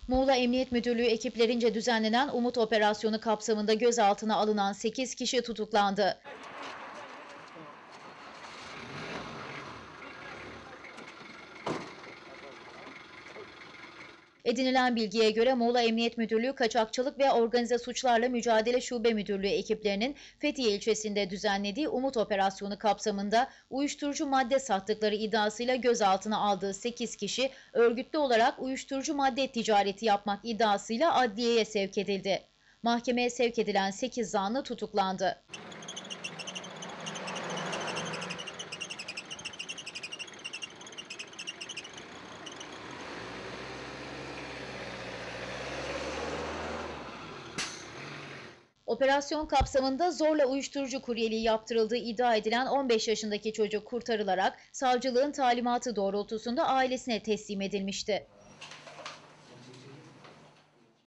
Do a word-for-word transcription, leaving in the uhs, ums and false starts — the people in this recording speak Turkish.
Muğla Emniyet Müdürlüğü ekiplerince düzenlenen Umut Operasyonu kapsamında gözaltına alınan sekiz kişi tutuklandı. Edinilen bilgiye göre Muğla Emniyet Müdürlüğü Kaçakçılık ve Organize Suçlarla Mücadele Şube Müdürlüğü ekiplerinin Fethiye ilçesinde düzenlediği Umut Operasyonu kapsamında uyuşturucu madde sattıkları iddiasıyla gözaltına aldığı sekiz kişi örgütlü olarak uyuşturucu madde ticareti yapmak iddiasıyla adliyeye sevk edildi. Mahkemeye sevk edilen sekiz zanlı tutuklandı. Operasyon kapsamında zorla uyuşturucu kuryeliği yaptırıldığı iddia edilen on beş yaşındaki çocuk kurtarılarak savcılığın talimatı doğrultusunda ailesine teslim edilmişti.